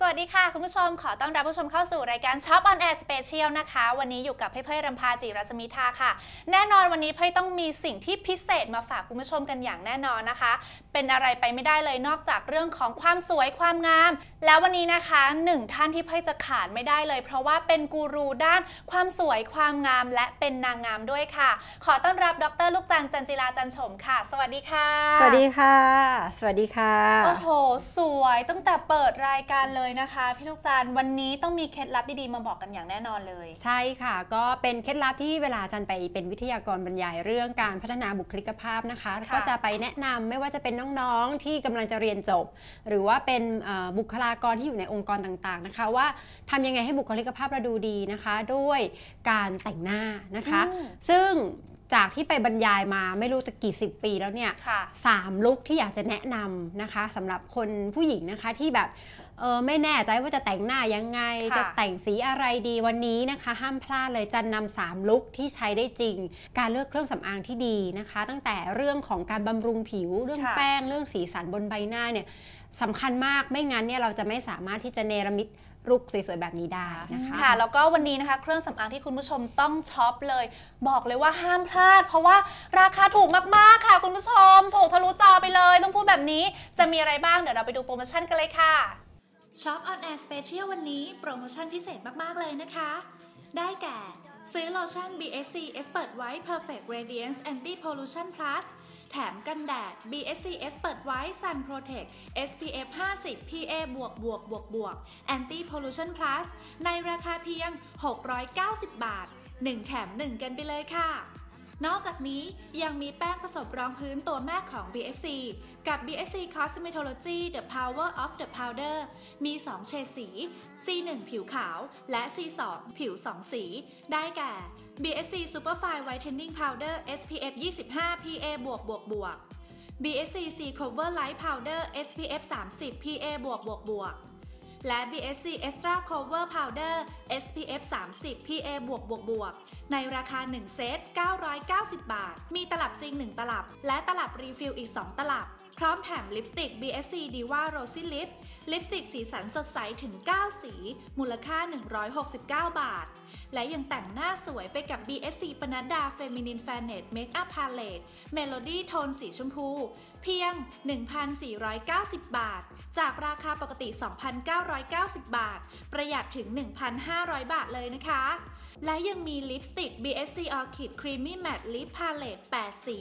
วัสดีค่ะคุณผู้ชมขอต้อนรับผู้ชมเข้าสู่รายการช็อปออนแอร์สเปเชียลนะคะวันนี้อยู่กับเพ่ยรำพาจิรัสมิธาค่ะแน่นอนวันนี้เพ่ยต้องมีสิ่งที่พิเศษมาฝากคุณผู้ชมกันอย่างแน่นอนนะคะเป็นอะไรไปไม่ได้เลยนอกจากเรื่องของความสวยความงามแล้ววันนี้นะคะหนึ่งท่านที่เพ่ยจะขาดไม่ได้เลยเพราะว่าเป็นกูรูด้านความสวยความงามและเป็นนางงามด้วยค่ะขอต้อนรับดร.ลูกจันทร์จันจิราจันฉมค่ะสวัสดีค่ะสวัสดีค่ะสวัสดีค่ะโอ้โหสวยตั้งแต่เปิดรายการเลยนะคะพี่ลูกจันทร์วันนี้ต้องมีเคล็ดลับดีๆมาบอกกันอย่างแน่นอนเลยใช่ค่ะก็เป็นเคล็ดลับที่เวลาจันไปเป็นวิทยากรบรรยายเรื่องการพัฒนาบุคลิกภาพนะคะก็จะไปแนะนำไม่ว่าจะเป็นน้องๆที่กำลังจะเรียนจบหรือว่าเป็นบุคลากรที่อยู่ในองค์กรต่างๆนะคะว่าทำยังไงให้บุคลิกภาพเราดูดีนะคะด้วยการแต่งหน้านะคะซึ่งจากที่ไปบรรยายมาไม่รู้จะกี่สิบปีแล้วเนี่ย3 ลุคที่อยากจะแนะนำนะคะสำหรับคนผู้หญิงนะคะที่แบบไม่แน่ใจว่าจะแต่งหน้ายังไงจะแต่งสีอะไรดีวันนี้นะคะห้ามพลาดเลยจะนำ3 ลุคที่ใช้ได้จริงการเลือกเครื่องสำอางที่ดีนะคะตั้งแต่เรื่องของการบำรุงผิวเรื่องแป้งเรื่องสีสันบนใบหน้าเนี่ยสำคัญมากไม่งั้นเนี่ยเราจะไม่สามารถที่จะเนรมิตลุคสวยๆแบบนี้ได้นะคะค่ะแล้วก็วันนี้นะคะเครื่องสำอางที่คุณผู้ชมต้องช็อปเลยบอกเลยว่าห้ามพลาดเพราะว่าราคาถูกมากๆค่ะคุณผู้ชมถูกทะลุจอไปเลยต้องพูดแบบนี้จะมีอะไรบ้างเดี๋ยวเราไปดูโปรโมชั่นกันเลยค่ะช็อปออนแอร์สเปเชียลวันนี้โปรโมชั่นพิเศษมากๆเลยนะคะได้แก่ซื้อโลชั่น BSC Expert White Perfect Radiance Anti Pollution Plusแถมกันแดด BSC Expert White Sun Protect SPF 50 PA++++ Anti Pollution Plus ในราคาเพียง690 บาท1แถม1กันไปเลยค่ะนอกจากนี้ยังมีแป้งผสมรองพื้นตัวแม่ของ BSC กับ BSC Cosmetology The Power of the Powder มี 2 เฉดสี C1 ผิวขาวและ C2 ผิว 2 สีได้แก่ BSC Superfine Whitening Powder SPF 25 PA+++, BSC C Cover Light Powder SPF 30 PA+++,และ BSC Extra Cover Powder SPF 30 PA+++, ในราคา1เซต990 บาทมีตลับจริง1ตลับและตลับรีฟิลอีก2ตลับพร้อมแถมลิปสติก BSC Diva Rosy Lip ลิปสติกสีสันสดใสถึง9สีมูลค่า169 บาทและยังแต่งหน้าสวยไปกับ BSC ปนัดดา Feminine Fanet Makeup Palette Melody โทนสีชมพูเพียง 1,490 บาทจากราคาปกติ 2,990 บาทประหยัดถึง 1,500 บาทเลยนะคะและยังมีลิปสติก BSC Orchid Creamy Matte Lip Palette 8 สี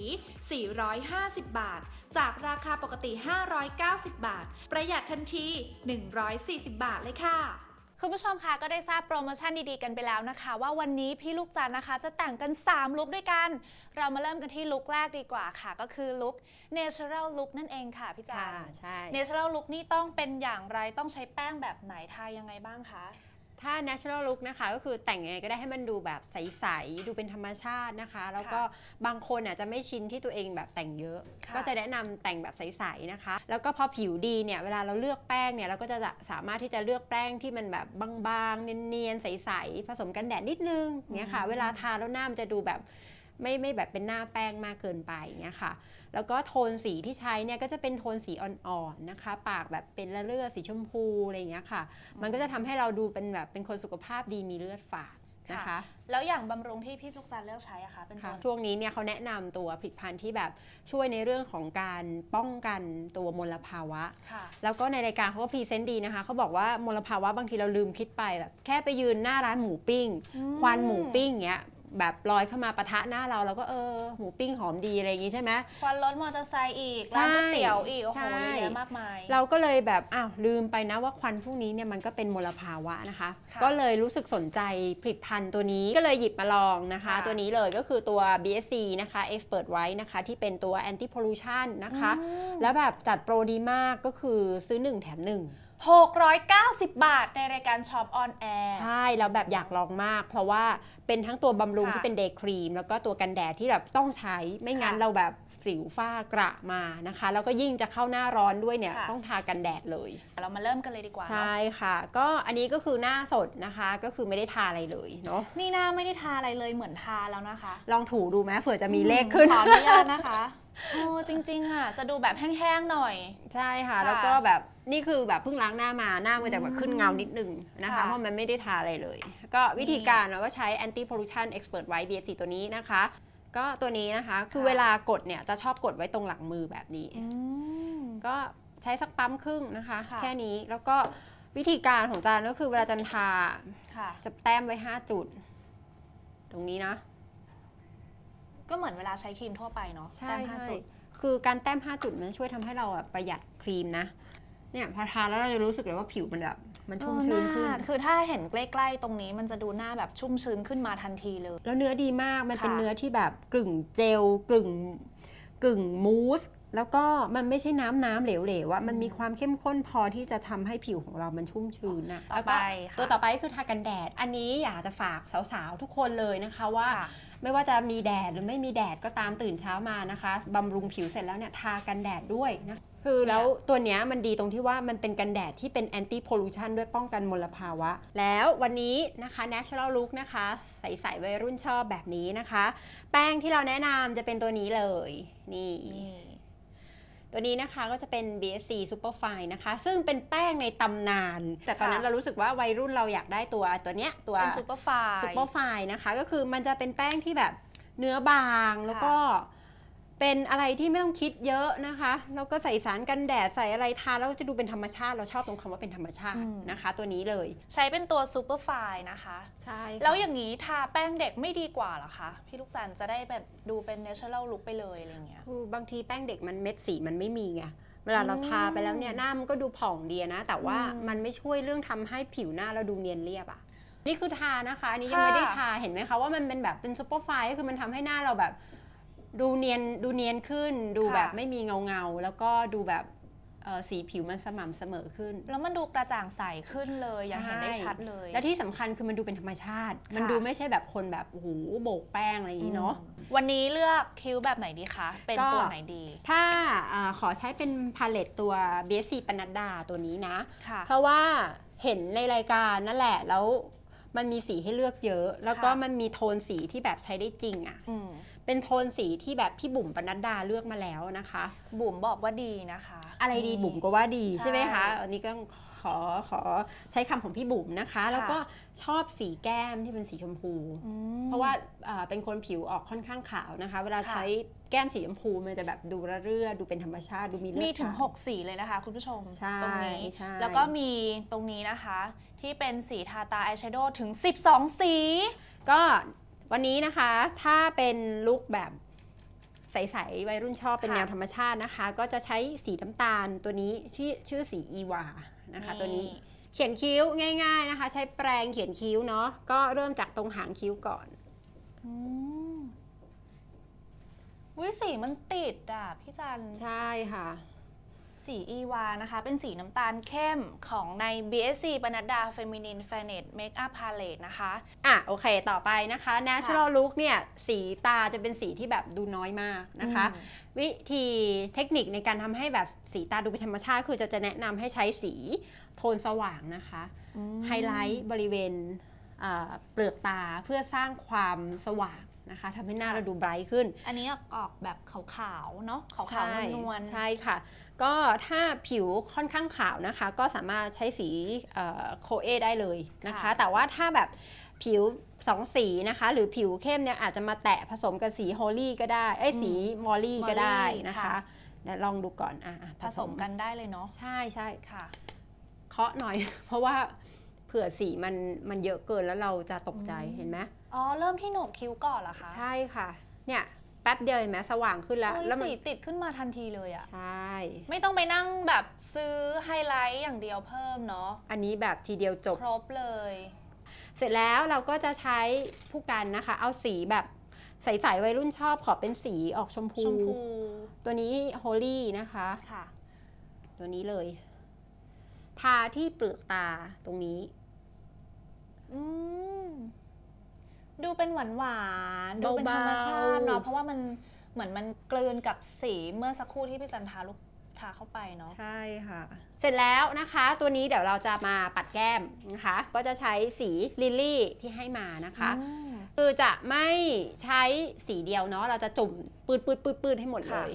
450 บาทจากราคาปกติ 590 บาทประหยัดทันที 140 บาทเลยค่ะคุณผู้ชมคะก็ได้ทราบโปรโมชั่นดีๆกันไปแล้วนะคะว่าวันนี้พี่ลูกจันทร์นะคะจะแต่งกัน3 ลุคด้วยกันเรามาเริ่มกันที่ลุคแรกดีกว่าค่ะก็คือลุค Natural Look นั่นเองค่ะพี่จันทร์ใช่ Natural Look นี่ต้องเป็นอย่างไรต้องใช้แป้งแบบไหนทายังไงบ้างคะถ้า natural look นะคะก็คือแต่งยังไงก็ได้ให้มันดูแบบใสๆดูเป็นธรรมชาตินะคะแล้วก็บางคนจะไม่ชินที่ตัวเองแบบแต่งเยอะก็จะแนะนำแต่งแบบใสๆนะคะแล้วก็พอผิวดีเนี่ยเวลาเราเลือกแป้งเนี่ยเราก็จะสามารถที่จะเลือกแป้งที่มันแบบบางๆเนียนๆใสๆผสมกันแดดนิดนึงเนี่ยค่ะเวลาทาแล้วหน้ามันจะดูแบบไม่แบบเป็นหน้าแป้งมากเกินไปเนี่ยค่ะแล้วก็โทนสีที่ใช้เนี่ยก็จะเป็นโทนสีอ่อนๆนะคะปากแบบเป็นเลือดสีชมพูอะไรอย่างเงี้ยค่ะมันก็จะทำให้เราดูเป็นแบบเป็นคนสุขภาพดีมีเลือดฝาดนะคะแล้วอย่างบำรุงที่พี่ลูกจันทร์เลือกใช้อะคะเป็นตัวช่วงนี้เนี่ยเขาแนะนำตัวผลิตภัณฑ์ที่แบบช่วยในเรื่องของการป้องกันตัวมลภาวะแล้วก็ในรายการเขาก็พรีเซนต์ดีนะคะเขาบอกว่ามลภาวะบางทีเราลืมคิดไปแบบแค่ไปยืนหน้าร้านหมูปิ้งควันหมูปิ้งเงี้ยแบบลอยเข้ามาปะทะหน้าเราก็หมูปิ้งหอมดีอะไรอย่างงี้ใช่ไหมควันรถมอเตอร์ไซค์อีกร้านก๋วยเตี๋ยวอีกโอ้โหเยอะมากมายเราก็เลยแบบลืมไปนะว่าควันพวกนี้เนี่ยมันก็เป็นมลภาวะนะคะก็เลยรู้สึกสนใจผลิตภัณฑ์ตัวนี้ก็เลยหยิบมาลองนะคะตัวนี้เลยก็คือตัว BSC นะคะ Expert White นะคะที่เป็นตัว Anti Pollution นะคะแล้วแบบจัดโปรดีมากก็คือซื้อ1แถม1 690 บาทในรายการช็อปออนแอร์ใช่แล้วแบบอยากลองมากเพราะว่าเป็นทั้งตัวบำรุงที่เป็นเดย์ครีมแล้วก็ตัวกันแดดที่แบบต้องใช้ไม่งั้นเราแบบสิวฝ้ากระมานะคะแล้วก็ยิ่งจะเข้าหน้าร้อนด้วยเนี่ยต้องทากันแดดเลยเรามาเริ่มกันเลยดีกว่าใช่ค่ะก็อันนี้ก็คือหน้าสดนะคะก็คือไม่ได้ทาอะไรเลยเนาะนี่หน้าไม่ได้ทาอะไรเลยเหมือนทาแล้วนะคะลองถูดูไหมเผื่อจะมีเลขขึ้นขออนุญาตนะคะโอ้จริงๆอ่ะจะดูแบบแห้งๆหน่อยใช่ค่ะค่ะแล้วก็แบบนี่คือแบบเพิ่งล้างหน้ามาหน้ามันจะแบบขึ้นเงานิดนึงนะคะค่ะเพราะมันไม่ได้ทาอะไรเลย ก็วิธีการเราก็ใช้ anti pollution expert white BSC ตัวนี้นะคะ ก็ตัวนี้นะคะคือเวลากดเนี่ยจะชอบกดไว้ตรงหลังมือแบบนี้อืมก็ใช้สักปั๊มครึ่งนะคะค่ะแค่นี้แล้วก็วิธีการของจานก็คือเวลาจันทาค่ะจะแต้มไว้5จุดตรงนี้นะก็เหมือนเวลาใช้ครีมทั่วไปเนาะใช่แต้ม5 จุดคือการแต้ม5จุดมันช่วยทำให้เราประหยัดครีมนะเนี่ยพอทาแล้วเราจะรู้สึกเลยว่าผิวมันแบบมันชุ่มชื้นขึ้นคือถ้าเห็นใกล้ๆตรงนี้มันจะดูหน้าแบบชุ่มชื้นขึ้นมาทันทีเลยแล้วเนื้อดีมากมันเป็นค่ะเนื้อที่แบบกึ่งเจลกึ่งมูสแล้วก็มันไม่ใช่น้ำเหลวๆอะมันมีความเข้มข้นพอที่จะทำให้ผิวของเรามันชุ่มชื้นนะต่อแล้วไปก็ค่ะตัวต่อไปคือทากันแดดอันนี้อยากจะฝากสาวๆทุกคนเลยนะคะว่าค่ะไม่ว่าจะมีแดดหรือไม่มีแดดก็ตามตื่นเช้ามานะคะบำรุงผิวเสร็จแล้วเนี่ยทากันแดดด้วยนะคือแล้วตัวเนี้ยมันดีตรงที่ว่ามันเป็นกันแดดที่เป็น anti pollution ด้วยป้องกันมลภาวะ แล้ววันนี้นะคะ natural look นะคะใสๆวัยรุ่นชอบแบบนี้นะคะ แป้งที่เราแนะนำจะเป็นตัวนี้เลยนี่นี่ตัวนี้นะคะก็จะเป็น BSC Superfine นะคะซึ่งเป็นแป้งในตำนาน แต่ตอนนั้นเรารู้สึกว่าวัยรุ่นเราอยากได้ตัวเนี้ยตัวเป็นซูเปอร์ไฟล์ซุปเปอร์ไฟน์นะคะก็คือมันจะเป็นแป้งที่แบบเนื้อบางแล้วก็เป็นอะไรที่ไม่ต้องคิดเยอะนะคะแล้วก็ใส่สารกันแดดใส่อะไรทาแล้วจะดูเป็นธรรมชาติเราชอบตรงคำว่าเป็นธรรมชาตินะคะ ตัวนี้เลยใช้เป็นตัวซูเปอร์ไฟล์นะคะใช่แล้วอย่างนี้ทาแป้งเด็กไม่ดีกว่าเหรอคะ พี่ลูกจันทร์จะได้แบบดูเป็น natural look ไปเลยอะไรเงี้ยคือบางทีแป้งเด็กมันเม็ดสีมันไม่มีไงเวลาเราทาไปแล้วเนี่ยหน้ามันก็ดูผ่องดีนะแต่ว่ามันไม่ช่วยเรื่องทำให้ผิวหน้าเราดูเนียนเรียบอะนี่คือทานะคะอันนี้ยังไม่ได้ทาเห็นไหมคะว่ามันเป็นแบบเป็นซุปเปอร์ไฟน์ก็คือมันทำให้หน้าเราแบบดูเนียนขึ้นดูแบบไม่มีเงาแล้วก็ดูแบบสีผิวมันสม่ำเสมอขึ้นแล้วมันดูกระจ่างใสขึ้นเลยอย่างเห็นได้ชัดเลยและที่สำคัญคือมันดูเป็นธรรมชาติ มันดูไม่ใช่แบบคนแบบโอ้โหโบกแป้งอะไรอย่างนี้เนาะวันนี้เลือกคิ้วแบบไหนดีคะ เป็นตัวไหนดีถ้าขอใช้เป็นพาเลตตัว BSC ปนัดดาตัวนี้นะค่ะเพราะว่าเห็นในรายการนั่นแหละแล้วมันมีสีให้เลือกเยอะ แล้วก็ค่ะมันมีโทนสีที่แบบใช้ได้จริงอะ่ะอืมเป็นโทนสีที่แบบพี่บุ๋มปนัดดาเลือกมาแล้วนะคะบุ๋มบอกว่าดีนะคะอะไรดีบุ๋มก็ว่าดีใช่ใช่ไหมคะอันนี้ก็ขอใช้คำของพี่บุ๋มนะคะ แล้วก็ชอบสีแก้มที่เป็นสีชมพูอืมเพราะว่าเป็นคนผิวออกค่อนข้างขาวนะคะ เวลาค่ะใช้แก้มสีชมพูมันจะแบบดูระเรื่อดูเป็นธรรมชาติดูมีเลือดมีถึงขาว 6 สีเลยนะคะคุณผู้ชมใช่ตรงนี้ใช่แล้วก็มีตรงนี้นะคะ ที่เป็นสีทาตาอายแชโดว์ถึง 12 สีก็วันนี้นะคะถ้าเป็นลุคแบบใสๆวัยรุ่นชอบเป็นค่ะแนวธรรมชาตินะคะ ก็จะใช้สีน้ำตาลตัวนี้ชื่อสีอีวานะคะตัวนี้เขียนคิ้วง่ายๆนะคะ ใช้แปรงเขียนคิ้วเนาะก็เริ่มจากตรงหางคิ้วก่อนอืมวิสีมันติดอ่ะพี่จันใช่ค่ะสีอีวานะคะ เป็นสีน้ำตาลเข้มของใน BSC ปนัดดา Feminine Fanet Makeup Palette นะคะโอเคต่อไปนะคะ natural look เนี่ยสีตาจะเป็นสีที่แบบดูน้อยมากนะคะ วิธีเทคนิคในการทำให้แบบสีตาดูเป็นธรรมชาติคือจะแนะนำให้ใช้สีโทนสว่างนะคะไฮไลท์บริเวณเปลือกตาเพื่อสร้างความสว่างนะคะทำให้หน้าเราดูไบรท์ขึ้นอันนี้ออกแบบขาวๆ เนาะขาวๆนวลๆใช่ค่ะ ก็ถ้าผิวค่อนข้างขาวนะคะ ก็สามารถใช้สีโคเอได้เลยนะคะค่ะแต่ว่าถ้าแบบผิวสองสีนะคะ หรือผิวเข้มเนี่ยอาจจะมาแตะผสมกับสีโฮลี่ก็ได้สีมอลลี่ก็ได้นะคะเดี๋ยวลองดูก่อนผสมกันได้เลยเนาะใช่ใช่ค่ะเคาะหน่อย เพราะว่าเผื่อสีมันเยอะเกินแล้วเราจะตกใจเห็นไหมอ๋อ เริ่มที่โหนกคิ้วก่อนเหรอคะใช่ค่ะเนี่ยแป๊บเดียวเห็นไหมสว่างขึ้นแล้วโอ้ยแล้วมันสีติดขึ้นมาทันทีเลยอะใช่ไม่ต้องไปนั่งแบบซื้อไฮไลท์อย่างเดียวเพิ่มเนาะอันนี้แบบทีเดียวจบครบเลยเสร็จแล้วเราก็จะใช้ผู้กันนะคะ เอาสีแบบใสๆวัยรุ่นชอบขอเป็นสีออกชมพูชมพูตัวนี้โฮลี่นะคะค่ะตัวนี้เลย ทาที่เปลือกตาตรงนี้อืมดูเป็นหวานๆดูเป็นเบาๆธรรมชาติเนาะเพราะว่ามันเหมือนมันกลืนกับสีเมื่อสักครู่ที่พี่จันทาเข้าไปเนาะใช่ค่ะ เสร็จแล้วนะคะตัวนี้เดี๋ยวเราจะมาปัดแก้มนะคะ ก็จะใช้สีลิลลี่ที่ให้มานะคะ คือจะไม่ใช้สีเดียวเนาะเราจะจุ่มปืดให้หมดเลย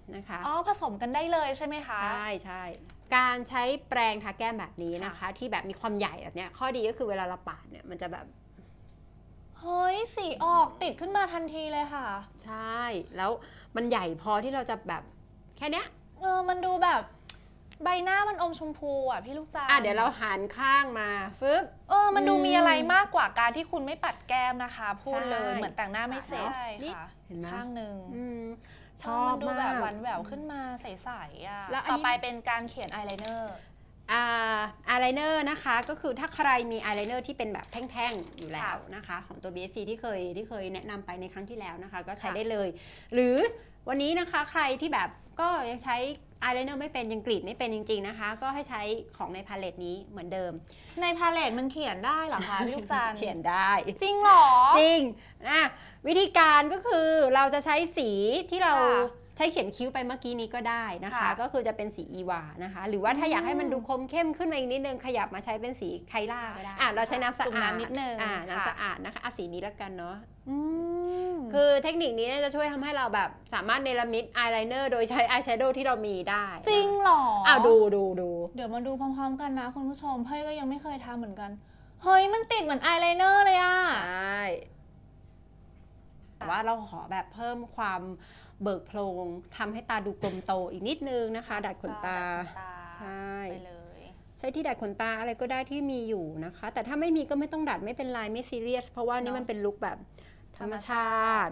นะคะอ๋อผสมกันได้เลยใช่ไหมคะใช่การใช้แปรงทาแก้มแบบนี้นะคะที่แบบมีความใหญ่แบบเนี้ยข้อดีก็คือเวลาเราปาดเนี่ยมันจะแบบเฮ้ยสีออกติดขึ้นมาทันทีเลยค่ะใช่แล้วมันใหญ่พอที่เราจะแบบแค่เนี้ยมันดูแบบใบหน้ามันอมชมพูอ่ะพี่ลูกจานเดี๋ยวเราหันข้างมาฟึบมันดูมีอะไรมากกว่าการที่คุณไม่ปัดแก้มนะคะพูดเลยเหมือนแต่งหน้าไม่เสร็จค่ะเห็นไหมข้างหนึ่งชอบมันดูมากแบบหวานแหววขึ้นมาใสๆอ่ะแล้วต่อไปเป็นการเขียนอายไลเนอร์อายไลเนอร์นะคะก็คือถ้าใครมีอายไลเนอร์ที่เป็นแบบแท่งๆอยู่แล้วนะคะของตัว BSC ที่เคยแนะนำไปในครั้งที่แล้วนะคะก็ใช้ได้เลยหรือวันนี้นะคะใครที่แบบก็ยังใช้อายไลเนอร์ไม่เป็นยังกรีดไม่เป็นจริงๆนะคะก็ให้ใช้ของในพาเลตนี้เหมือนเดิมในพาเลตมันเขียนได้เหรอคะพี่ลูกจันเขียนได้จริงเหรอจริงวิธีการก็คือเราจะใช้สีที่เราใช้เขียนคิ้วไปเมื่อกี้นี้ก็ได้นะคะก็คือจะเป็นสีอีวานะคะหรือว่าถ้าอยากให้มันดูคมเข้มขึ้นมาอีกนิดนึงขยับมาใช้เป็นสีไคล่าก็ได้เราใช้น้ำสะอาดนิดนึงน้ำสะอาดนะคะสีนี้แล้วกันเนาะคือเทคนิคนี้จะช่วยทำให้เราแบบสามารถเนรมิตอายไลเนอร์โดยใช้อายแชโดว์ที่เรามีได้จริงเหรอดูเดี๋ยวมาดูพร้อมๆกันนะคุณผู้ชมเพ่ก็ยังไม่เคยทำเหมือนกันเฮ้ยมันติดเหมือนอายไลเนอร์เลยอ่ะใช่แต่ว่าเราขอแบบเพิ่มความเบิกโพลงทำให้ตาดูกลมโตอีกนิดนึงนะคะดัดขนตาใช่ไปเลยใช้ที่ดัดขนตาอะไรก็ได้ที่มีอยู่นะคะแต่ถ้าไม่มีก็ไม่ต้องดัดไม่เป็นไรไม่ซีเรียสเพราะว่านี่มันเป็นลุคแบบธรรมชาติ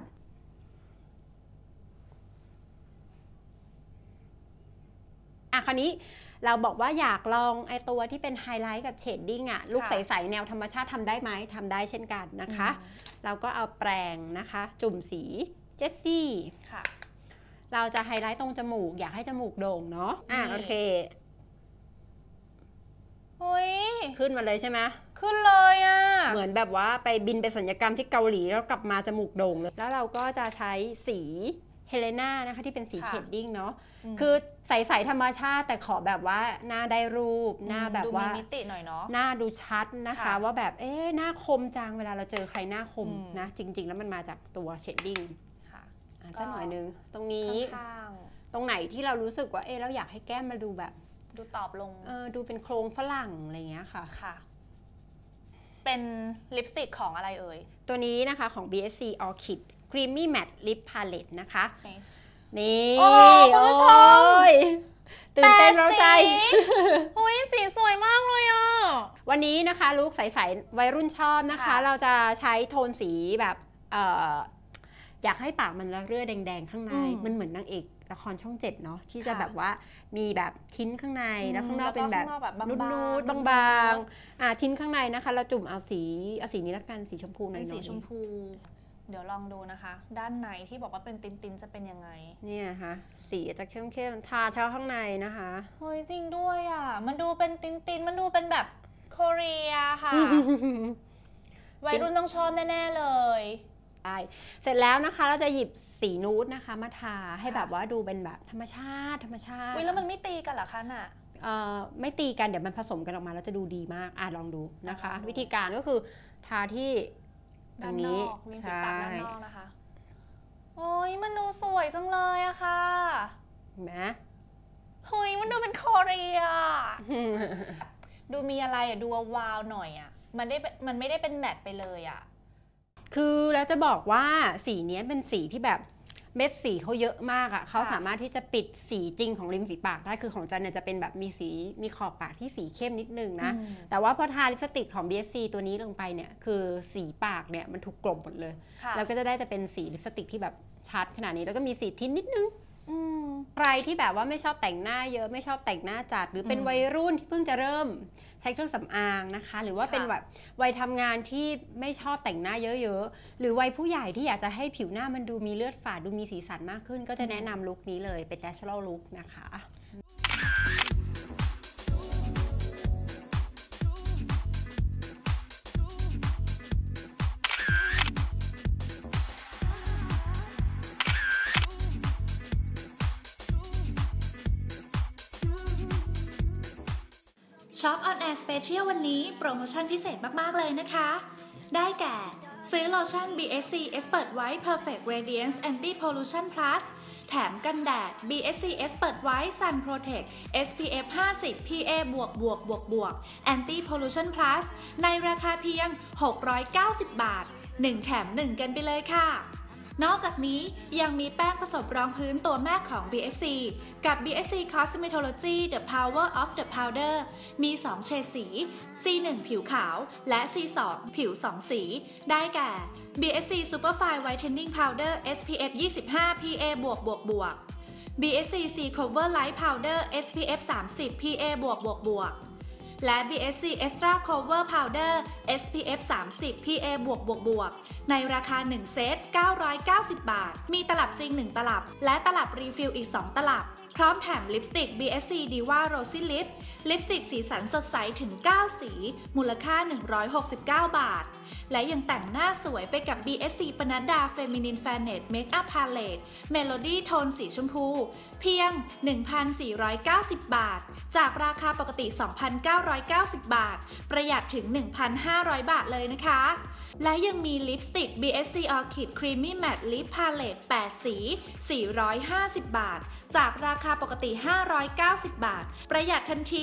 คราวนี้เราบอกว่าอยากลองไอตัวที่เป็นไฮไลท์กับเชดดิ้งลุคใสๆแนวธรรมชาติทำได้ไหมทำได้เช่นกันนะคะเราก็เอาแปรงนะคะจุ่มสีเจสซี่เราจะไฮไลท์ตรงจมูกอยากให้จมูกโด่งเนาะโอเคขึ้นมาเลยใช่ไหมขึ้นเลยเหมือนแบบว่าไปบินไปศัลยกรรมที่เกาหลีแล้วกลับมาจมูกโด่งเลยแล้วเราก็จะใช้สีเฮเลนานะคะที่เป็นสีเชดดิ้งเนาะคือใสๆธรรมชาติแต่ขอแบบว่าหน้าได้รูปหน้าแบบว่ามีมิติหน่อยเนาะหน้าดูชัดนะคะว่าแบบหน้าคมจังเวลาเราเจอใครหน้าคมนะจริงๆแล้วมันมาจากตัวเชดดิ้งสักหน่อยนึงตรงนี้ตรงไหนที่เรารู้สึกว่าเราอยากให้แก้มมาดูแบบดูตอบลงดูเป็นโครงฝรั่งอะไรเงี้ยค่ะเป็นลิปสติกของอะไรเอ่ยตัวนี้นะคะของ BSC Orchid Creamy Matte Lip Palette นะคะนี่คุณผู้ชมตื่นเต้นเราใจสีสวยมากเลยวันนี้นะคะลุคใสๆวัยรุ่นชอบนะคะเราจะใช้โทนสีแบบอยากให้ปากมันละเรื่อแดงๆข้างในมันเหมือนนางเอกละครช่อง7เนาะที่จะแบบว่ามีแบบทิ้นข้างในแล้วข้างนอกเป็นแบบนูดๆบางๆทิ้นข้างในนะคะเราจุ่มเอาสีนี้ละกันสีชมพูหน่อยสีชมพูเดี๋ยวลองดูนะคะด้านในที่บอกว่าเป็นตินๆจะเป็นยังไงเนี่ยค่ะสีจะเข้มๆทาเช้าข้างในนะคะเฮ้ยจริงด้วยมันดูเป็นตินๆมันดูเป็นแบบโคเรียค่ะวัยรุ่นต้องชอบแน่ๆเลยเสร็จแล้วนะคะเราจะหยิบสีนูดนะคะมาทาให้แบบว่าดูเป็นแบบธรรมชาติแล้วมันไม่ตีกันเหรอคะน่ะไม่ตีกันเดี๋ยวมันผสมกันออกมาแล้วจะดูดีมากลองดูนะคะวิธีการก็คือทาที่ด้านนอกริมฝีปากด้านนอกนะคะโอ้ยมันดูสวยจังเลยอะค่ะเห็นไหมเฮ้ยมันดูเป็นโคเรียดูมีอะไรดูวาวหน่อยมันไม่ได้เป็นแมตต์ไปเลยคือแล้วจะบอกว่าสีนี้เป็นสีที่แบบเม็ดสีเขาเยอะมากเขาสามารถที่จะปิดสีจริงของริมฝีปากได้คือของจันเนี่ยจะเป็นแบบมีขอบปากที่สีเข้มนิดนึงนะแต่ว่าพอทาลิปสติกของ BSC ตัวนี้ลงไปเนี่ยคือสีปากเนี่ยมันถูกกลบหมดเลยแล้วก็จะได้จะเป็นสีลิปสติกที่แบบชัดขนาดนี้แล้วก็มีสีทิ้นนิดนึงใครที่แบบว่าไม่ชอบแต่งหน้าเยอะไม่ชอบแต่งหน้าจัดหรือเป็นวัยรุ่นที่เพิ่งจะเริ่มใช้เครื่องสำอางนะคะหรือว่าเป็นแบบวัยทำงานที่ไม่ชอบแต่งหน้าเยอะๆหรือวัยผู้ใหญ่ที่อยากจะให้ผิวหน้ามันดูมีเลือดฝาดดูมีสีสันมากขึ้นก็จะแนะนำลุคนี้เลยเป็น natural look นะคะช็อปออนแอร์สเปเชียลวันนี้โปรโมชั่นพิเศษมากๆเลยนะคะได้แก่ซื้อโลชั่น BSC Expert White Perfect Radiance Anti Pollution Plus แถมกันแดด BSC Expert White Sun Protect SPF 50 PA Anti Pollution Plus ในราคาเพียง690 บาท 1 แถม 1 กันไปเลยค่ะนอกจากนี้ยังมีแป้งผสมรองพื้นตัวแม่ของ BSC กับ BSC Cosmetology The Power of the Powder มี 2 เฉดสี C1 ผิวขาวและ C2 ผิว 2 สี ได้แก่ BSC Superfine Whitening Powder SPF 25 PA BSC C Cover Light Powder SPF 30 PAและ BSC Extra Cover Powder SPF 30 PA ในราคา 1 เซต 990 บาท มีตลับจริง 1 ตลับ และตลับรีฟิลอีก 2 ตลับ พร้อมแถมลิปสติก BSC Diva Rosy Lip ลิปสติกสีสันสดใสถึง 9 สี มูลค่า 169 บาท และยังแต่งหน้าสวยไปกับ BSC ปนัดดา Feminine Fanet Makeup Palette Melody โทนสีชมพู เพียง 1,490 บาท จากราคาปกติ 2,990 บาท ประหยัดถึง 1,500 บาทเลยนะคะ และยังมีลิปสติก BSC Orchid Creamy Matte Lip Palette 8 สี 450 บาท จากราคาปกติ 590 บาท ประหยัดทันที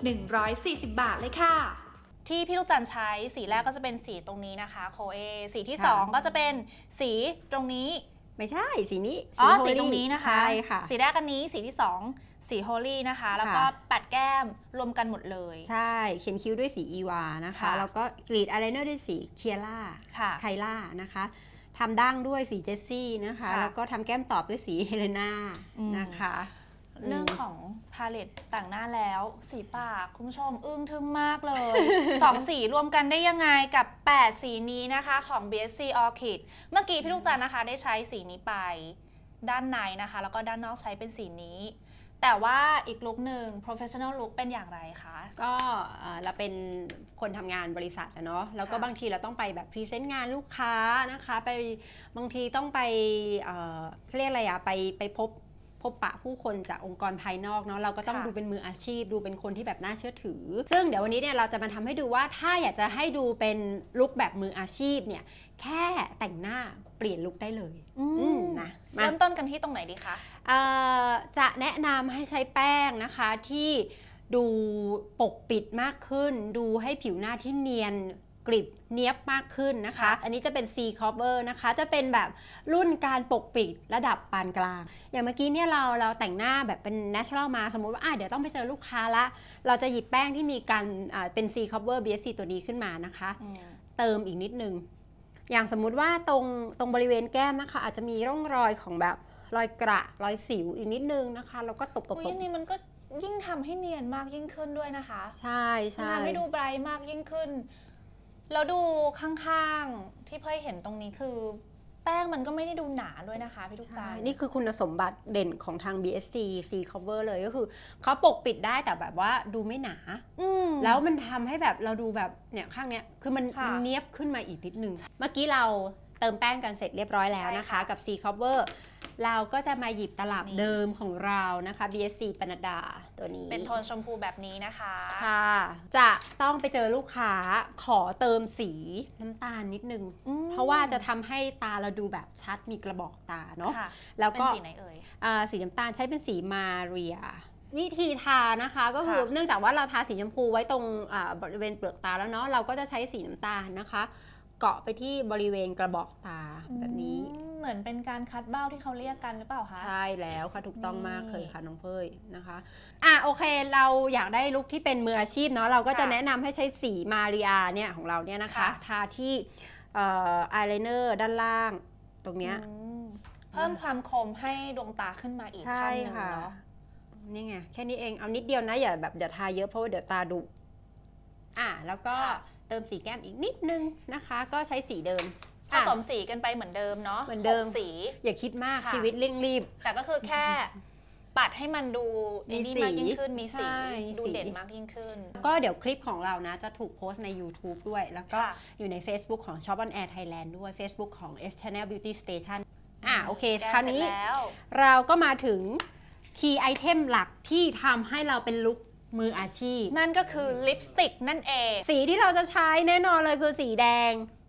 140 บาทเลยค่ะที่พี่ลูกจันใช้สีแรกก็จะเป็นสีตรงนี้นะคะโคเอสีที่2ก็จะเป็นสีตรงนี้ไม่ใช่สีนี้สีตรงนี้นะคะใช่ค่ะสีแรกอันนี้สีที่2สีโฮลี่นะคะแล้วก็ปัดแก้มรวมกันหมดเลยใช่เขียนคิ้วด้วยสีอีวานะคะแล้วก็กรีดอายไลเนอร์ด้วยสีเคียร่าไคล่านะคะทำดั้งด้วยสีเจสซี่นะคะแล้วก็ทำแก้มตอบด้วยสีเฮเลนานะคะเรื่องของพาเลตแต่งหน้าแล้วสีปากคุณผู้ชมอึ้งทึ่งมากเลย 2 สีรวมกันได้ยังไงกับ8สีนี้นะคะของ BSC Orchid เมื่อกี้พี่ลูกจันนะคะได้ใช้สีนี้ไปด้านในนะคะแล้วก็ด้านนอกใช้เป็นสีนี้แต่ว่าอีกลุคหนึ่ง professional look เป็นอย่างไรคะก็เราเป็นคนทำงานบริษัทนะเนาะแล้วก็บางทีเราต้องไปแบบพรีเซนต์งานลูกค้านะคะไปบางทีต้องไปเรียกอะไรอะไปพบปะผู้คนจากองค์กรภายนอกเนาะเราก็ต้องดูเป็นมืออาชีพดูเป็นคนที่แบบน่าเชื่อถือซึ่งเดี๋ยววันนี้เนี่ยเราจะมาทำให้ดูว่าถ้าอยากจะให้ดูเป็นลุคแบบมืออาชีพเนี่ยแค่แต่งหน้าเปลี่ยนลุคได้เลยนะเริ่มต้นกันที่ตรงไหนดีคะจะแนะนำให้ใช้แป้งนะคะที่ดูปกปิดมากขึ้นดูให้ผิวหน้าที่เนียนกริบเนียบมากขึ้นนะคะอันนี้จะเป็น C Cover นะคะจะเป็นแบบรุ่นการปกปิดระดับปานกลางอย่างเมื่อกี้เนี่ยเราแต่งหน้าแบบเป็น natural มาสมมุติว่าเดี๋ยวต้องไปเจอลูกค้าละเราจะหยิบแป้งที่มีการเป็น C Cover BSC ตัวนี้ขึ้นมานะคะเติมอีกนิดนึงอย่างสมมุติว่าตรงบริเวณแก้มนะคะอาจจะมีร่องรอยของแบบรอยกระรอยสิวอีกนิดนึงนะคะแล้วก็ตบนี่มันก็ยิ่งทำให้เนียนมากยิ่งขึ้นด้วยนะคะใช่ทำให้ดูไบรท์มากยิ่งขึ้นแล้วดูข้างๆที่เพื่อเห็นตรงนี้คือแป้งมันก็ไม่ได้ดูหนาด้วยนะคะพี่ทุกท่านนี่คือคุณสมบัติเด่นของทาง BSC C Cover เลยก็คือเขาปกปิดได้แต่แบบว่าดูไม่หนาแล้วมันทำให้แบบเราดูแบบเนี่ยข้างเนี้ยคือมันเนียบขึ้นมาอีกนิดนึงเมื่อกี้เราเติมแป้งกันเสร็จเรียบร้อยแล้วนะคะกับ C Cover เราก็จะมาหยิบตลับเดิมของเรานะคะ BSC ปนัดดาตัวนี้เป็นโทนชมพูแบบนี้นะคะค่ะจะต้องไปเจอลูกค้าขอเติมสีน้ำตาลนิดนึงเพราะว่าจะทำให้ตาเราดูแบบชัดมีกระบอกตาเนาะแล้วก็เป็นสีไหนเอ่ยสีน้ำตาลใช้เป็นสีมาเรียวิธีทานะคะก็คือเนื่องจากว่าเราทาสีชมพูไว้ตรงบริเวณเปลือกตาแล้วเนาะเราก็จะใช้สีน้ำตาลนะคะเกาะไปที่บริเวณกระบอกตาแบบนี้เหมือนเป็นการคัดเบ้าที่เขาเรียกกันหรือเปล่าคะใช่แล้วค่ะถูกต้องมากเลยค่ะน้องเป้ยนะคะโอเคเราอยากได้ลุคที่เป็นมืออาชีพเนาะเราก็จะแนะนำให้ใช้สีมาริอาเนี่ยของเราเนี่ยนะคะทาที่อายไลเนอร์ด้านล่างตรงเนี้ยเพิ่มความคมให้ดวงตาขึ้นมาอีกขั้นหนึ่งเนาะนี่ไงแค่นี้เองเอานิดเดียวนะอย่าทาเยอะเพราะว่าเดี๋ยวตาดุแล้วก็เติมสีแก้มอีกนิดนึงนะคะก็ใช้สีเดิมผสมสีกันไปเหมือนเดิมเนาะเหมือนเดิมสีอย่าคิดมากชีวิตเร่งรีบแต่ก็คือแค่ปัดให้มันดูดีมากยิ่งขึ้นมีสีดูเด่นมากยิ่งขึ้นก็เดี๋ยวคลิปของเรานะจะถูกโพสต์ใน YouTube ด้วยแล้วก็อยู่ใน Facebook ของ Shop on Air Thailand ด้วย Facebook ของ S Channel Beauty Station โอเคคราวนี้เราก็มาถึง Key Item หลักที่ทำให้เราเป็นลุคมืออาชีพนั่นก็คือลิปสติกนั่นเองสีที่เราจะใช้แน่นอนเลยคือสีแดง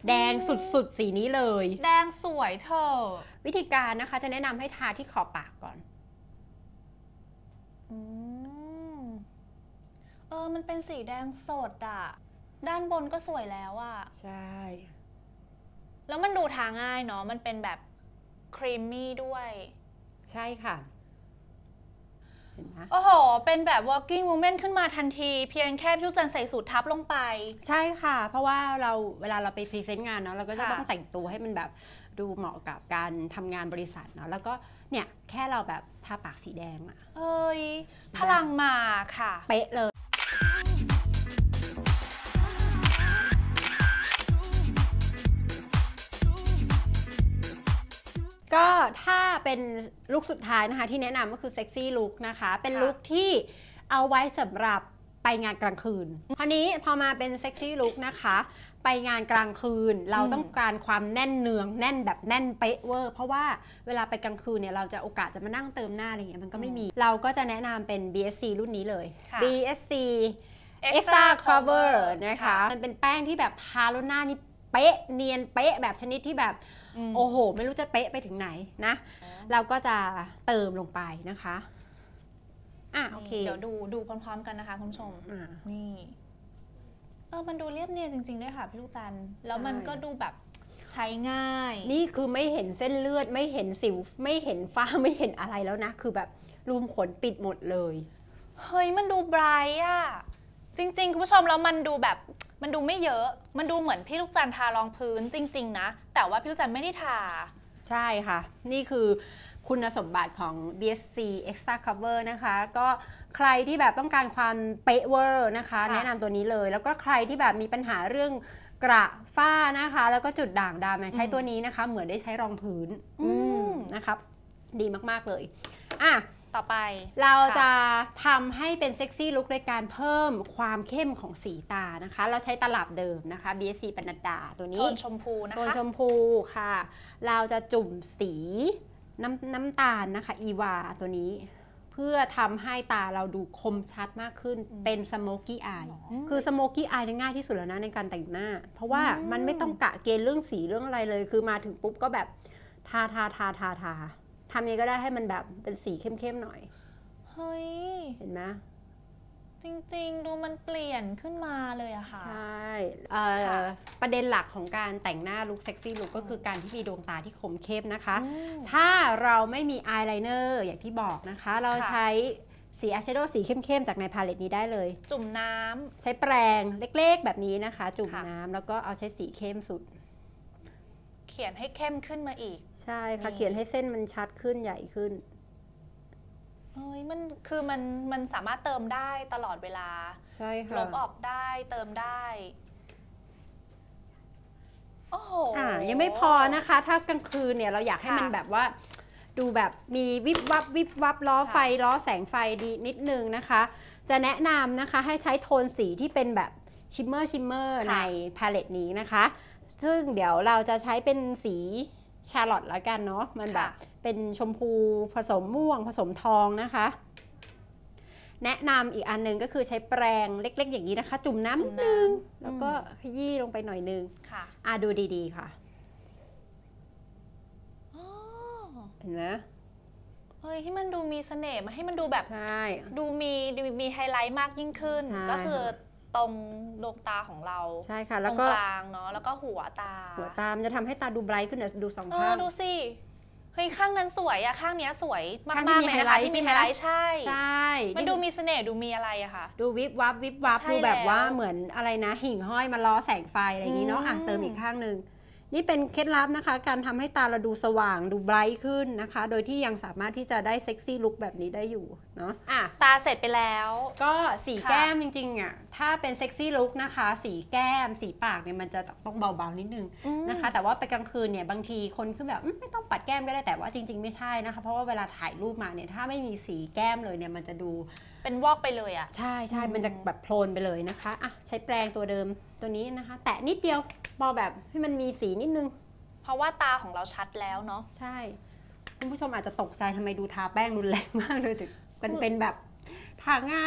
แดงสุดๆสีนี้เลยแดงสวยเธอวิธีการนะคะจะแนะนำให้ทาที่ขอบปากก่อนอืมมันเป็นสีแดงสดอะด้านบนก็สวยแล้วอะใช่แล้วมันดูทาง่ายเนาะมันเป็นแบบครีมมี่ด้วยใช่ค่ะ เห็นไหมโอ้โห เป็นแบบ working woman ขึ้นมาทันที เพียงแค่พี่ลูกจันใส่สูททับลงไปใช่ค่ะ เพราะว่าเวลาเราไปพรีเซนต์งานเนาะเราก็จะค่ะต้องแต่งตัวให้มันแบบดูเหมาะกับการทำงานบริษัทเนาะแล้วก็เนี่ยแค่เราแบบทาปากสีแดงอะเอ้ย พลังมาค่ะเป๊ะเลย ก็ถ้าเป็นลุคสุดท้ายนะคะที่แนะนำก็คือเซ็กซี่ลุคนะคะเป็นค่ะลุคที่เอาไว้สำหรับไปงานกลางคืนคราวนี้พอมาเป็นเซ็กซี่ลุคนะคะไปงานกลางคืนเราต้องการความแน่นเนืองแน่นแบบแน่นเป๊ะเวอร์เพราะว่าเวลาไปกลางคืนเนี่ยเราจะโอกาสจะมานั่งเติมหน้าอะไรเงี้ยมันก็ไม่มีเราก็จะแนะนำเป็น BSC รุ่นนี้เลยค่ะ BSC Extra Cover นะคะมันเป็นแป้งที่แบบทาแล้วหน้านี่เป๊ะเนียนเป๊ะแบบชนิดที่แบบ โอ้โห ไม่รู้จะเป๊ะไปถึงไหนนะ เราก็จะเติมลงไปนะคะโอเคเดี๋ยวดูพร้อมๆกันนะคะคุณผู้ชม นี่มันดูเรียบเนียนจริงๆด้วยค่ะพี่ลูกจันทร์แล้วมันก็ดูแบบใช้ง่ายนี่คือไม่เห็นเส้นเลือดไม่เห็นสิวไม่เห็นฝ้าไม่เห็นอะไรแล้วนะ คือแบบรูมขนปิดหมดเลยเฮ้ยมันดูไบรท์อะจริงๆคุณผู้ชมแล้วมันดูแบบมันดูไม่เยอะ มันดูเหมือนพี่ลูกจันทร์ทารองพื้นจริงๆนะแต่ว่าพี่ลูกจันทร์ไม่ได้ทาใช่ค่ะ นี่คือคุณสมบัติของ BSC Extra Cover นะคะ ก็ใครที่แบบต้องการความเป๊ะเวอร์นะคะค่ะแนะนำตัวนี้เลย แล้วก็ใครที่แบบมีปัญหาเรื่องกระฝ้านะคะ แล้วก็จุดด่างดำใช้ตัวนี้นะคะ เหมือนได้ใช้รองพื้นนะครับดีมากๆเลยต่อไปเราจะทำให้เป็นเซ็กซี่ลุคในการเพิ่มความเข้มของสีตานะคะ เราใช้ตลับเดิมนะคะ BSC ปนัดดาตัวนี้โทนชมพูนะคะโทนชมพูค่ะ เราจะจุ่มสีน้ำตาลนะคะอีวาตัวนี้ เพื่อทำให้ตาเราดูคมชัดมากขึ้นเป็นสโมกี้อายคือสโมกี้อายง่ายที่สุดแล้วนะในการแต่งหน้า เพราะว่ามันไม่ต้องกะเกณฑ์เรื่องสีเรื่องอะไรเลย คือมาถึงปุ๊บก็แบบทาทำยังไงก็ได้ให้มันแบบเป็นสีเข้มๆหน่อยเฮ้ยเห็นไหมจริงๆ ดูมันเปลี่ยนขึ้นมาเลยอะค่ะใช่ค่ะประเด็นหลักของการแต่งหน้าลุคเซ็กซี่ลุคก็คือการที่มีดวงตาที่คมเข้มนะคะ ถ้าเราไม่มีอายไลเนอร์อย่างที่บอกนะคะ เราใช้สีอายแชโดว์สีเข้มๆจากในพาเลตนี้ได้เลยจุ่มน้ำใช้แปรงเล็กๆแบบนี้นะคะ จุ่มค่ะน้ำแล้วก็เอาใช้สีเข้มสุดเขียนให้เข้มขึ้นมาอีกใช่ค่ะนี่เขียนให้เส้นมันชัดขึ้นใหญ่ขึ้นเฮ้ยมันสามารถเติมได้ตลอดเวลาใช่ลค่ะบออกได้เติมได้ โอ้โหยังไม่พอนะคะ ถ้ากลางคืนเนี่ยเราอยากให้มันแบบว่าดูแบบมีวิบวับล้อไฟล้อแสงไฟดีนิดนึงนะคะ จะแนะนำนะคะให้ใช้โทนสีที่เป็นแบบชิมเมอร์ในพาเลตนี้นะคะ ซึ่งเดี๋ยวเราจะใช้เป็นสีชาร์ลอตแล้วกันเนาะมันแบบเป็นชมพูผสมม่วงผสมทองนะคะ แนะนำอีกอันหนึงก็คือใช้แปรงเล็กๆอย่างนี้นะคะ จุ่มน้ำนิดนึงแล้วก็ขยี้ลงไปหน่อยนึงค่ะดูดีๆค่ะอ๋อเห็นไหมเฮ้ยให้มันดูมีเสน่ห์มาให้มันดูแบบใช่ดูมีไฮไลท์มากยิ่งขึ้นใช่ก็คือตรงดวงตาของเราใช่ค่ะตแล้วรงก็กลางเนาะแล้วก็หัวตาหัวตามจะทำให้ตาดูไบรท์ขึ้นเดี๋ยวดูสองข้างดูสิเฮ้ยข้างนั้นสวยอะข้างเนี้ยสวยมาข้างที่กๆมีเลยนะคะไฮไลท์ที่มีใช่ไหไฮมไลท์ใช่ใช่มันดูมีเสน่ห์ดูมีอะไรอะค่ะดูวิบวับใช่ดูแบบว่าแล้วเหมือนอะไรนะหิ่งห้อยมาล้อแสงไฟอะไรอย่างนี้เนาะเติมอีกข้างหนึ่งนี่เป็นเคล็ดลับนะคะ การทำให้ตาเราดูสว่างดูไบรท์ขึ้นนะคะ โดยที่ยังสามารถที่จะได้เซ็กซี่ลุคแบบนี้ได้อยู่เนาะตาเสร็จไปแล้วก็สีค่ะแก้มจริงๆอ่ะถ้าเป็นเซ็กซี่ลุคนะคะ สีแก้มสีปากเนี่ยมันจะต้องเบาๆนิดนึงนะคะ แต่ว่าไปกลางคืนเนี่ยบางทีคนคือแบบไม่ต้องปัดแก้มก็ได้แต่ว่าจริงๆไม่ใช่นะคะ เพราะว่าเวลาถ่ายรูปมาเนี่ยถ้าไม่มีสีแก้มเลยเนี่ยมันจะดูเป็นวอกไปเลยอะใช่มันจะแบบโพลนไปเลยนะคะใช้แปรงตัวเดิมตัวนี้นะคะ แตะนิดเดียวพอแบบให้มันมีสีนิดนึงเพราะว่าตาของเราชัดแล้วเนาะใช่คุณผู้ชมอาจจะตกใจทำไมดูทาแป้งรุนแรงมากเลยถึงมันเป็นแบบทาง่าย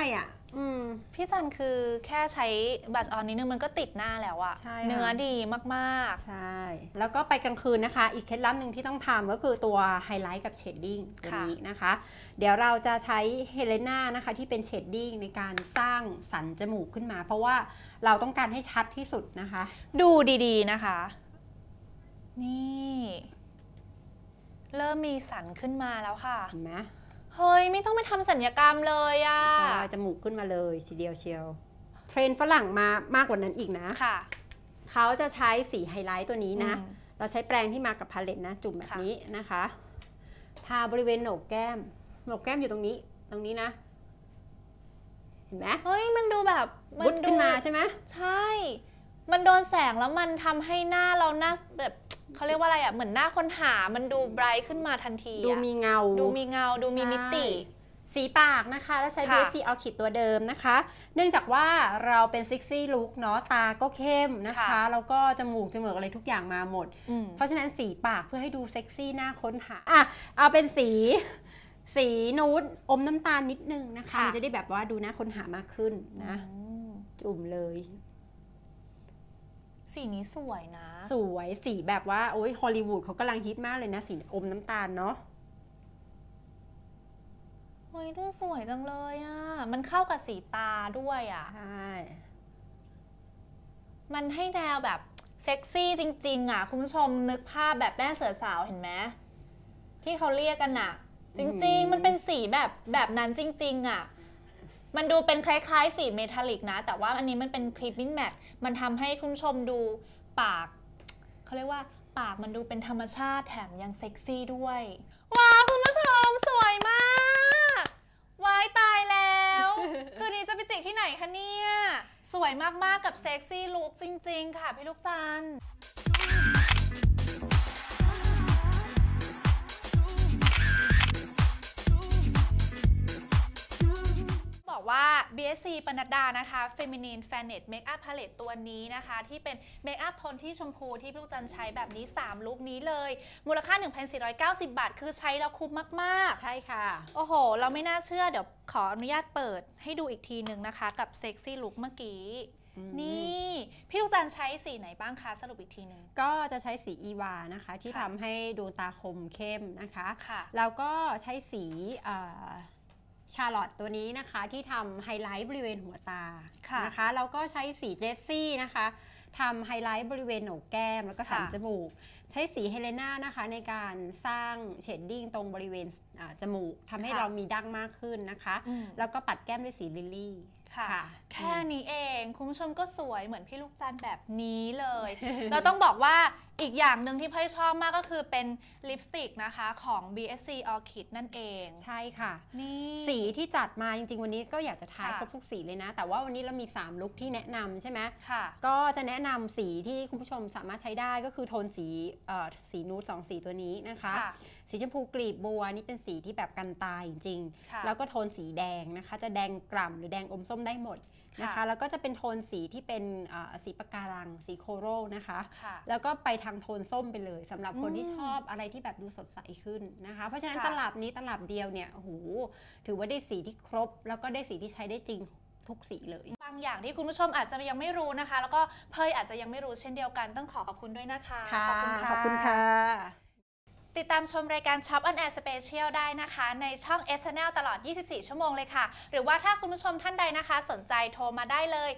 พี่จันคือแค่ใช้บัชออนนิดนึงมันก็ติดหน้าแล้วอะใช่เนื้อดีมากๆใช่แล้วก็ไปกลางคืนนะคะอีกเคล็ดลับหนึ่งที่ต้องทำก็คือตัวไฮไลท์กับเชดดิ้งตัวนี้นะคะเดี๋ยวเราจะใช้เฮเลนานะคะที่เป็นเชดดิ้งในการสร้างสันจมูกขึ้นมาเพราะว่าเราต้องการให้ชัดที่สุดนะคะดูดีๆนะคะนี่เริ่มมีสันขึ้นมาแล้วค่ะเห็นไหมเฮ้ยไม่ต้องไปทำศัลยกรรมเลยอะใช่จมูกขึ้นมาเลยทีเดียวเชียวเทรนฝรั่งมามากกว่านั้นอีกนะค่ะเขาจะใช้สีไฮไลท์ตัวนี้นะเราใช้แปรงที่มากับพาเลตนะจุ่มแบบนี้นะคะทาบริเวณโหนกแก้มอยู่ตรงนี้นะเห็นไหมเฮ้ยมันดูแบบบุดขึ้นมาใช่ไหมใช่มันโดนแสงแล้วมันทำให้หน้าเราหน้าแบบเขาเรียกว่าอะไรอ่ะเหมือนหน้าค้นหามันดูไบรท์ขึ้นมาทันทีดูมีเงาดูมีมิติสีปากนะคะแล้วใช้ BSC Orchid ตัวเดิมนะคะเนื่องจากว่าเราเป็นซิกซี่ลุคเนาะตาก็เข้มนะคะแล้วก็จมูกอะไรทุกอย่างมาหมดเพราะฉะนั้นสีปากเพื่อให้ดูเซ็กซี่น่าค้นหาเอาเป็นสีนูดอมน้ำตาลนิดนึงนะคะมันจะได้แบบว่าดูน่าค้นหามากขึ้นนะจุ่มเลยสีนี้สวยนะสวยสีแบบว่าโอ้ยฮอลลีวูดเขากำลังฮิตมากเลยนะสีอมน้ำตาลเนาะเฮ้ยดูสวยจังเลยอ่ะมันเข้ากับสีตาด้วยอ่ะใช่มันให้แนวแบบเซ็กซี่จริงๆอ่ะคุณผู้ชมนึกภาพแบบแม่เสือสาวเห็นไหมที่เขาเรียกกันอ่ะจริงๆมันเป็นสีแบบนั้นจริงๆอ่ะมันดูเป็นคล้ายๆสีเมทัลลิกนะแต่ว่าอันนี้มันเป็นครีมมิ่งแมทมันทำให้คุณผู้ชมดูปากเขาเรียกว่าปากมันดูเป็นธรรมชาติแถมยังเซ็กซี่ด้วยว้าวคุณผู้ชมสวยมากวายตายแล้วคืนนี้จะไปจิกที่ไหนคะเนี่ยสวยมากๆกับเซ็กซี่ลุคจริงๆค่ะพี่ลูกจันทร์บอกว่า BSC ปนัดดานะคะ Feminine Fanet Makeup Palette ตัวนี้นะคะที่เป็นเมคอัพโทนที่ชมพูที่พี่ลูกจันใช้แบบนี้3ลุคนี้เลยมูลค่า 1,490 บาทคือใช้แล้วคุ้มมากๆใช่ค่ะโอ้โหเราไม่น่าเชื่อเดี๋ยวขออนุญาตเปิดให้ดูอีกทีนึงนะคะกับเซ็กซี่ลุคเมื่อกี้นี่พี่ลูกจันใช้สีไหนบ้างคะสรุปอีกทีนึงก็จะใช้สีอีวานะคะที่ทำให้ดวงตาคมเข้มนะคะแล้วก็ใช้สีชาร์ลอตตัวนี้นะคะที่ทำไฮไลท์บริเวณหัวตานะคะแล้วก็ใช้สีเจสซี่นะคะทำไฮไลท์บริเวณโหนกแก้มแล้วก็สันจมูกใช้สีเฮเลนานะคะในการสร้างเชดดิ้งตรงบริเวณจมูกทำให้เรามีดั้งมากขึ้นนะคะแล้วก็ปัดแก้มด้วยสีลิลลี่ค่ะแค่นี้เองคุณผู้ชมก็สวยเหมือนพี่ลูกจันแบบนี้เลยเราต้องบอกว่าอีกอย่างหนึ่งที่พี่ชอบมากก็คือเป็นลิปสติกนะคะของ BSC Orchid นั่นเองใช่ค่ะนี่สีที่จัดมาจริงๆวันนี้ก็อยากจะทายครบทุกสีเลยนะแต่ว่าวันนี้เรามี3ลุคที่แนะนำใช่ไหมค่ะก็จะแนะนำสีที่คุณผู้ชมสามารถใช้ได้ก็คือโทนสีนูด2สีตัวนี้นะคะสีชมพูกลีบบัวนี่เป็นสีที่แบบกันตายจริงๆแล้วก็โทนสีแดงนะคะจะแดงกล่ำหรือแดงอมส้มได้หมดนะคะแล้วก็จะเป็นโทนสีที่เป็นสีปะการังสีโคโรนะคะแล้วก็ไปทางโทนส้มไปเลยสำหรับคนที่ชอบอะไรที่แบบดูสดใสขึ้นนะคะเพราะฉะนั้นตลับนี้ตลับเดียวเนี่ยโอ้โหถือว่าได้สีที่ครบแล้วก็ได้สีที่ใช้ได้จริงทุกสีเลยบางอย่างที่คุณผู้ชมอาจจะยังไม่รู้นะคะแล้วก็เพยอาจจะยังไม่รู้เช่นเดียวกันต้องขอบคุณด้วยนะคะขอบคุณค่ะขอบคุณค่ะติดตามชมรายการ Shop on Air Special ได้นะคะในช่อง S Channel ตลอด 24 ชั่วโมงเลยค่ะหรือว่าถ้าคุณผู้ชมท่านใดนะคะสนใจโทรมาได้เลย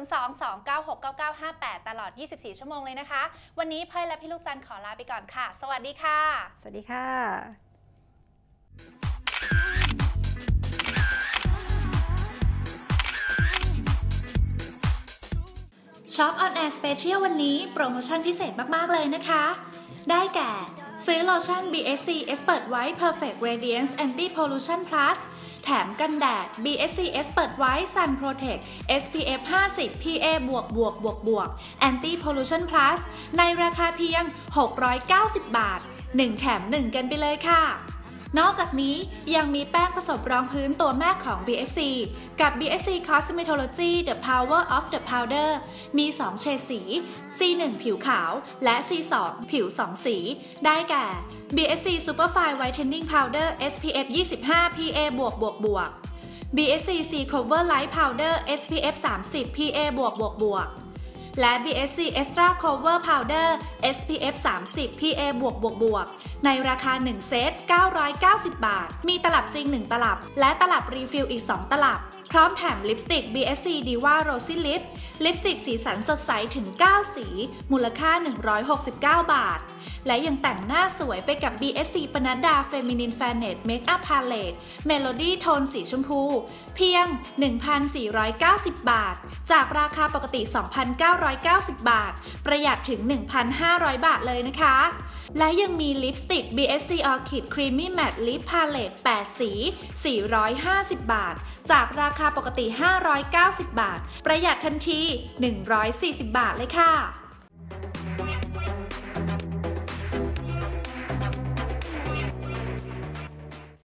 022969958 ตลอด 24 ชั่วโมงเลยนะคะวันนี้เพยและพี่ลูกจันทร์ขอลาไปก่อนค่ะสวัสดีค่ะสวัสดีค่ะ Shop on Air Special วันนี้โปรโมชั่นพิเศษมากๆเลยนะคะได้แก่ซื้อโลชั่น BSC Expert White Perfect Radiance Anti Pollution Plus แถมกันแดด BSC Expert White Sun Protect SPF 50 PA Anti Pollution Plus ในราคาเพียง690 บาท1แถม1กันไปเลยค่ะนอกจากนี้ยังมีแป้งผสมรองพื้นตัวแม่ของ BSC กับ BSC Cosmetology The Power of the Powder มี 2 เฉดสี C1 ผิวขาวและ C2 ผิว 2 สีได้แก่ BSC Superfine Whitening Powder SPF 25 PA BSC C Cover Light Powder SPF 30 PA+++และ BSC Extra Cover Powder SPF 30 PA+++ในราคา1เซต990 บาทมีตลับจริง1ตลับและตลับรีฟิลอีก2ตลับพร้อมแถมลิปสติก BSC Diva Rosy Lip ลิปสติกสีสันสดใสถึง9สีมูลค่า169 บาทและยังแต่งหน้าสวยไปกับ BSC ปนัดดา Feminine Fairness Makeup Palette Melody โทนสีชมพูเพียง 1,490 บาทจากราคาปกติ 2,990 บาทประหยัดถึง 1,500 บาทเลยนะคะและยังมีลิปสติก BSC Orchid Creamy Matte Lip Palette 8 สี 450 บาทจากราคาปกติ 590 บาทประหยัดทันที 140 บาทเลยค่ะ